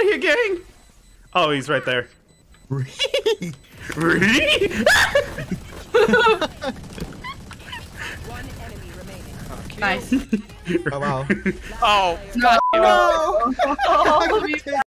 here, gang. Oh, he's right there. One enemy remaining. Nice. Oh wow. Oh, No. fuck you. Oh,